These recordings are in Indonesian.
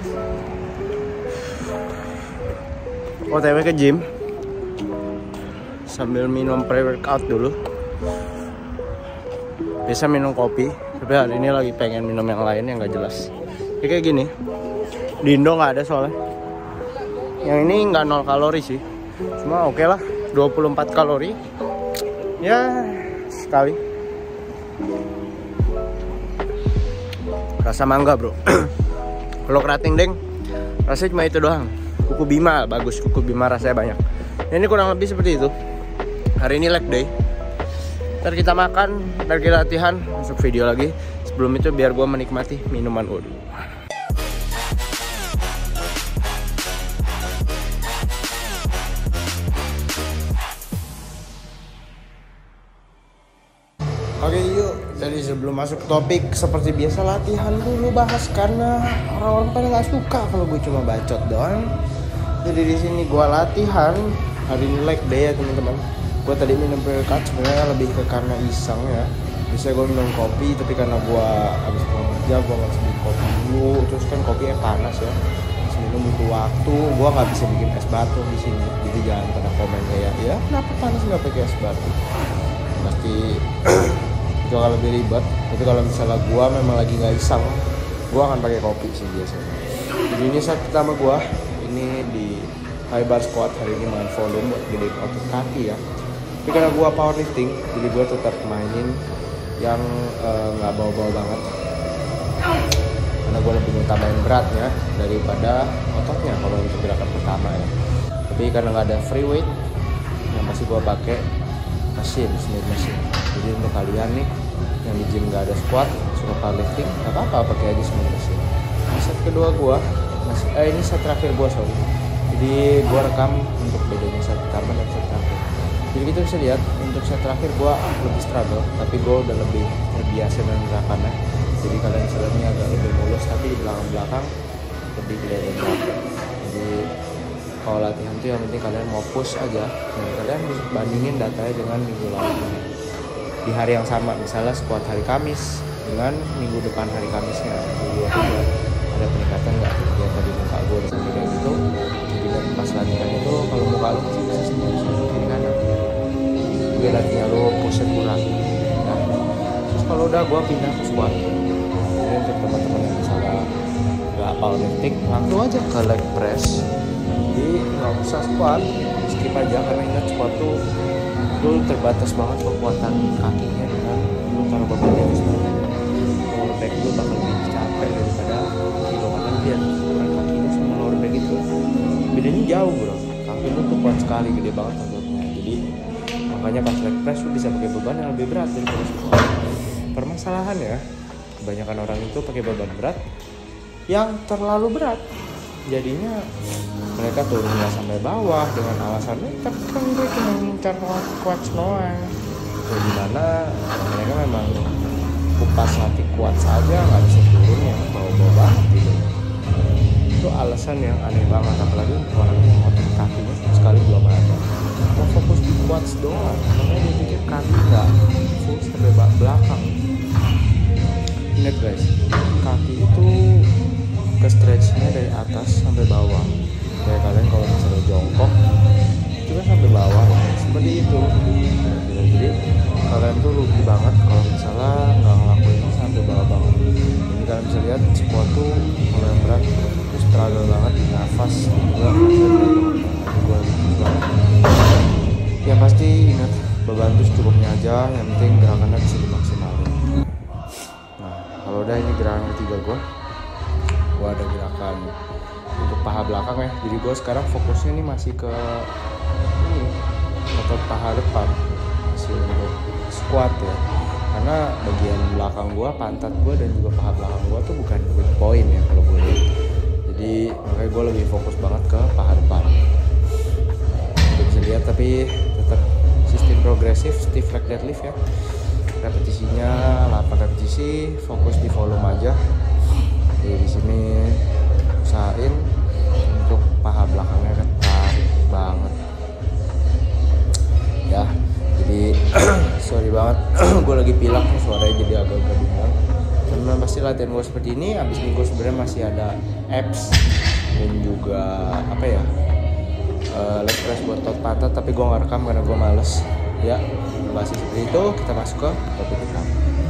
OTW ke gym sambil minum pre-workout dulu. Biasa minum kopi, tapi hari ini lagi pengen minum yang lain yang gak jelas. Kayak gini, di Indo nggak ada soalnya. Yang ini nggak 0 kalori sih, cuma oke lah, 24 kalori. Ya sekali. Rasa mangga bro. Kalau kerating deng, rasanya cuma itu doang. Kuku Bima bagus, kuku Bima rasanya banyak. Ini kurang lebih seperti itu. Hari ini leg day. Ntar kita makan, ntar kita latihan, masuk video lagi. Sebelum itu biar gue menikmati minuman gue dulu. Oke yuk, jadi sebelum masuk topik seperti biasa latihan dulu bahas, karena orang-orang pada nggak suka kalau gue cuma bacot doang. Jadi di sini gue latihan, hari ini leg day ya teman-teman. Gue tadi minum pre-workout sebenarnya lebih ke karena iseng ya. Bisa gue minum kopi, tapi karena gue habis pulang kerja gue nggak bikin kopi dulu. Terus kan kopinya panas ya, terus minum butuh waktu. Gue nggak bisa bikin es batu di sini. Jadi jangan pada komen kayak ya kenapa panas nggak pakai es batu. Pasti itu akan lebih ribet. Tapi kalau misalnya gue memang lagi nggak iseng, gue akan pakai kopi sih biasanya. Jadi ini set pertama gue, ini di high bar squat. Hari ini main volume buat gedein otot kaki ya. Tapi karena gue powerlifting, jadi gue tetap mainin yang nggak bawa-bawa banget. Karena gue lebih utamain beratnya daripada ototnya kalau untuk gerakan pertama ya. Tapi karena nggak ada free weight, yang masih gue pakai mesin, Smith mesin. Jadi untuk kalian nih yang di gym nggak ada squat, suka powerlifting, nggak apa-apa pakai aja Smith mesin. Set kedua gue, ini set terakhir gue sorry. Jadi gue rekam untuk bedanya set pertama dan set terakhir. Jadi kita bisa lihat untuk set terakhir gue lebih struggle, tapi gue udah lebih terbiasa dengan gerakannya. Jadi kalian bisa lihat ini agak lebih mulus, tapi di belakang lebih kelihatan berat. Jadi kalau latihan tuh yang penting kalian mau push aja, dan kalian bisa bandingin datanya dengan minggu lalu di hari yang sama. Misalnya squat hari Kamis dengan minggu depan hari Kamisnya, jadi ada peningkatan nggak? Ya tadi muka gue udah sampai kayak gitu. Jadi pas latihan itu kalau muka lu masih bisa senyum kiri kanan. Juga latihan lu push kurang. Nah, terus kalau udah gue pindah ke squat. Jadi untuk teman-teman yang misalnya nggak powerlifting, langsung aja ke leg press. Jadi nggak usah squat, skip aja, karena ingat squat tuh lu terbatas banget kekuatan kakinya dengan lu taruh bebannya di sana. Lower back lu bakal lebih capek daripada kilo kanan dia. Ukuran kaki lu sama lower back itu bedanya jauh bro. Kaki lu tuh kuat sekali, gede banget ototnya. Jadi makanya pas leg press lu bisa pakai beban yang lebih berat daripada squat. Permasalahan ya, kebanyakan orang itu pakai beban berat yang terlalu berat. Jadinya mereka turunnya sampai bawah dengan alasannya kan gue cuma ngincar kuat doang. Jadi mana mereka memang kupas latih kuat saja nggak bisa turun yang bawa-bawa banget gitu. Itu alasan yang aneh banget, apalagi orang yang otot kakinya sekali belum ada. Mau fokus di quads doang, makanya dia pikir kaki nggak full sampai belakang. Ingat guys, kaki itu ke stretchnya dari atas sampai bawah. Kayak kalian kalau misalnya jongkok itu kan sampai bawah ya, seperti itu. Jadi kalian tuh rugi banget kalau misalnya nggak ngelakuinnya sampai bawah banget. Jadi kalian bisa lihat squat tuh kalau yang berat terus struggle banget di nafas juga gue banget. Ya pasti ingat beban tuh secukupnya aja, yang penting gerakannya bisa dimaksimalin. Nah kalau udah ini gerakan ketiga gue ada gerakan untuk paha belakang ya. Jadi gue sekarang fokusnya nih masih ke ini otot paha depan, masih untuk squat ya, karena bagian belakang gue, pantat gue dan juga paha belakang gue tuh bukan weak point ya kalau gue lihat. Jadi makanya gue lebih fokus banget ke paha depan. Gue bisa lihat, tapi tetap sistem progresif, stiff leg deadlift ya. Repetisinya 8 repetisi, fokus di volume aja. Jadi di sini usahain untuk paha belakangnya ketarik banget ya. Jadi sorry banget gue lagi pilek, suaranya jadi agak-agak bimbang, karena pasti latihan gue seperti ini. Abis ini gue sebenarnya masih ada abs dan juga apa ya, leg press buat tot pantat, tapi gue nggak rekam karena gue males. Ya, bahas seperti itu, kita masuk ke topik kita.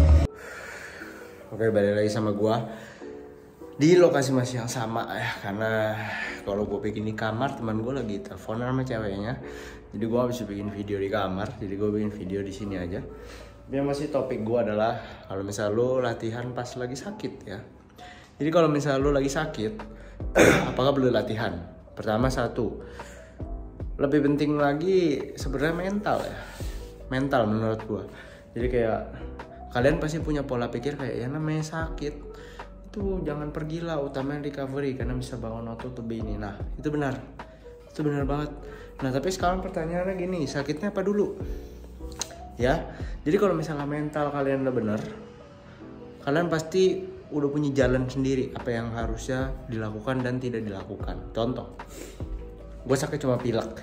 Oke, balik lagi sama gue di lokasi masih yang sama ya, karena kalau gue bikin di kamar, teman gue lagi teleponan sama ceweknya, jadi gue gak bisa bikin video di kamar, jadi gue bikin video di sini aja. Yang masih topik gue adalah kalau misal lo latihan pas lagi sakit ya. Jadi kalau misal lo lagi sakit, apakah perlu latihan? Pertama, satu, lebih penting lagi sebenarnya mental ya, mental menurut gue. Jadi kayak kalian pasti punya pola pikir kayak ya namanya sakit itu jangan pergi lah, utamanya recovery karena bisa bangun otot lebih ini. Nah itu benar banget. Nah tapi sekarang pertanyaannya gini, sakitnya apa dulu ya? Jadi kalau misalnya mental kalian udah benar, kalian pasti udah punya jalan sendiri apa yang harusnya dilakukan dan tidak dilakukan. Contoh, gue sakit cuma pilek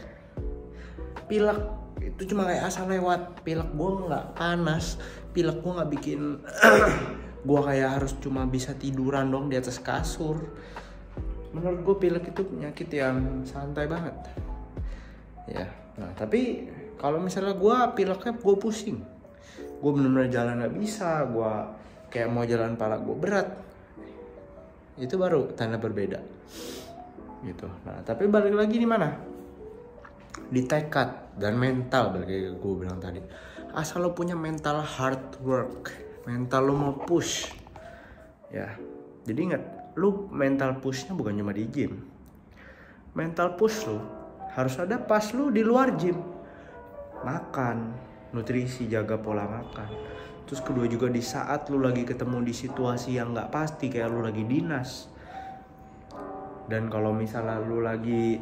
itu cuma kayak asal lewat. Pilek gue nggak panas, pilek gue nggak bikin gue kayak harus cuma bisa tiduran dong di atas kasur. Menurut gue pilek itu penyakit yang santai banget ya. Nah tapi kalau misalnya gue pileknya gue pusing, gue benar-benar jalan nggak bisa, gue kayak mau jalan pala gue berat, itu baru tanda berbeda gitu. Nah tapi balik lagi di mana? Di tekad dan mental. Balik lagi gue bilang tadi, asal lo punya mental hard work, mental lo mau push ya. Jadi ingat, lo mental pushnya bukan cuma di gym. Mental push lo harus ada pas lo di luar gym. Makan, nutrisi, jaga pola makan. Terus kedua juga di saat lo lagi ketemu di situasi yang gak pasti, kayak lo lagi dinas. Dan kalau misalnya lo lagi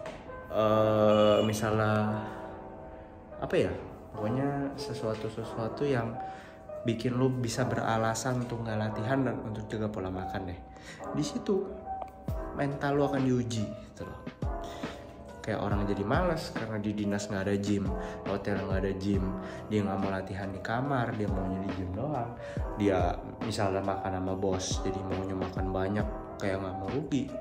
misalnya apa ya, pokoknya sesuatu yang bikin lu bisa beralasan untuk nggak latihan dan untuk jaga pola makan deh. Di situ mental lu akan diuji gitu loh. Kayak orang jadi malas karena di dinas nggak ada gym, hotel nggak ada gym, dia nggak mau latihan di kamar, dia maunya di gym doang. Dia misalnya makan sama bos, jadi maunya makan banyak kayak nggak mau rugi.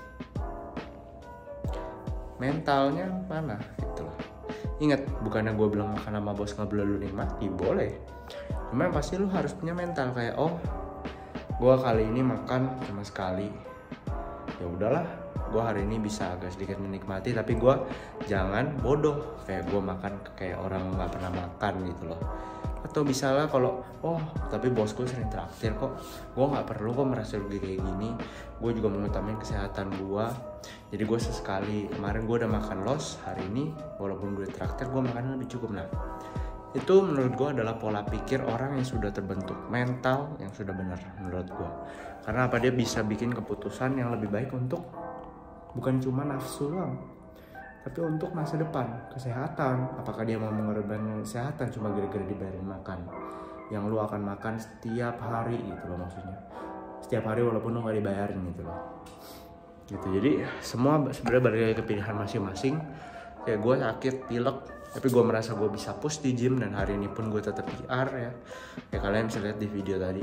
Mentalnya mana gitu loh. Ingat, bukannya gue bilang makan sama bos nggak boleh lu nikmati, boleh. Cuma pasti lu harus punya mental kayak oh, gue kali ini makan cuma sekali, ya udahlah, gue hari ini bisa agak sedikit menikmati, tapi gue jangan bodoh kayak gue makan kayak orang nggak pernah makan gitu loh. Atau misalnya kalau oh tapi bos gue sering traktir kok, gue nggak perlu kok merasa rugi kayak gini, gue juga mengutamain kesehatan gue, jadi gue sesekali, kemarin gue udah makan los, hari ini walaupun gue traktir gue makan lebih cukup. Nah itu menurut gue adalah pola pikir orang yang sudah terbentuk, mental yang sudah benar menurut gue. Karena apa, dia bisa bikin keputusan yang lebih baik untuk bukan cuma nafsu doang, tapi untuk masa depan, kesehatan. Apakah dia mau mengorbankan kesehatan cuma gara-gara dibayarin makan yang lu akan makan setiap hari gitu loh, maksudnya setiap hari walaupun lu gak dibayarin gitu loh gitu. Jadi semua sebenarnya balik lagi ke pilihan masing-masing. Kayak gue sakit pilek tapi gue merasa gue bisa push di gym, dan hari ini pun gue tetap PR ya. Kayak kalian bisa lihat di video tadi.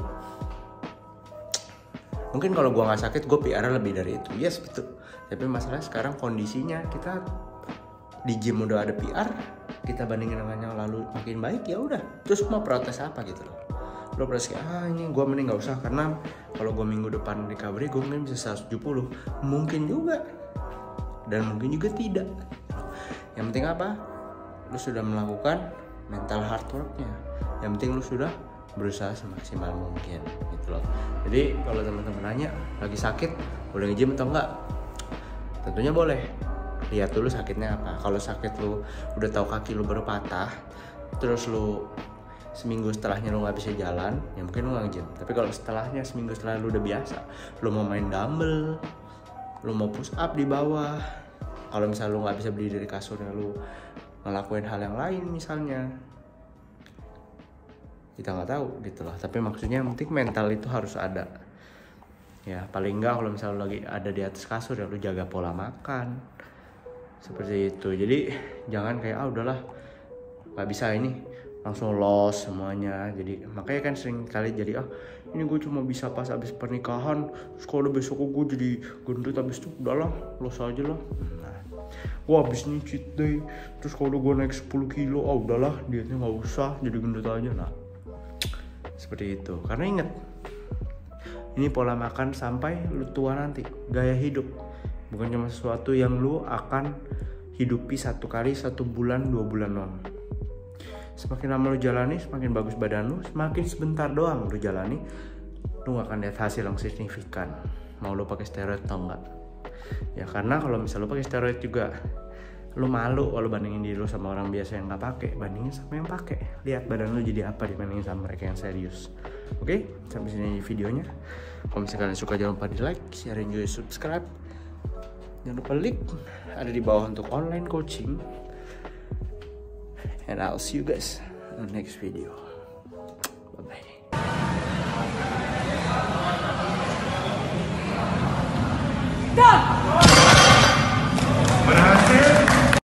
Mungkin kalau gue gak sakit gue PR lebih dari itu, yes betul. Tapi masalahnya sekarang kondisinya kita di gym udah ada PR, kita bandingin dengan yang lalu makin baik, ya udah. Terus mau protes apa gitu loh? Lo protes kayak ini gue mending nggak usah, karena kalau gue minggu depan recovery gue mungkin bisa 170, mungkin juga, dan mungkin juga tidak. Yang penting apa? Lo sudah melakukan mental hard worknya. Yang penting lo sudah berusaha semaksimal mungkin gitu loh. Jadi kalau teman-teman nanya lagi sakit boleh nge-gym atau enggak, tentunya boleh. Lihat dulu sakitnya apa. Kalau sakit lu udah tahu kaki lu baru patah, terus lu seminggu setelahnya lu nggak bisa jalan, ya mungkin lu nggak nge-gym. Tapi kalau setelahnya, seminggu setelah lu udah biasa, lu mau main dumbbell, lu mau push up di bawah, kalau misalnya lu nggak bisa berdiri dari kasurnya, lu ngelakuin hal yang lain misalnya, kita nggak tahu gitu loh. Tapi maksudnya yang penting mental itu harus ada ya. Paling nggak kalau misalnya lu lagi ada di atas kasur ya lu jaga pola makan seperti itu. Jadi jangan kayak udahlah nggak bisa ini langsung loss semuanya. Jadi makanya kan sering kali jadi ini gue cuma bisa pas abis pernikahan, terus kalau udah besok gue jadi gendut, abis itu udahlah los aja lah. Nah, gue abis ini cheat day, terus kalau gue naik 10 kilo, udahlah dietnya nggak usah, jadi gendut aja. Nah seperti itu, karena inget ini pola makan sampai lu tua nanti, gaya hidup bukan cuma sesuatu yang lu akan hidupi satu kali 1 bulan 2 bulan doang. Semakin lama lu jalani, semakin bagus badan lu. Semakin sebentar doang lu jalani, lu gak akan lihat hasil yang signifikan. Mau lu pakai steroid atau enggak. Ya karena kalau misal lu pakai steroid juga, lu malu kalau bandingin diri lu sama orang biasa yang gak pakai. Bandingin sama yang pakai. Lihat badan lu jadi apa dibandingin sama mereka yang serius. Oke, sampai sini videonya. Kalau misalkan kalian suka, jangan lupa di like, share, dan juga subscribe. Jangan lupa link ada di bawah untuk online coaching. And I'll see you guys in the next video. Bye-bye. Done!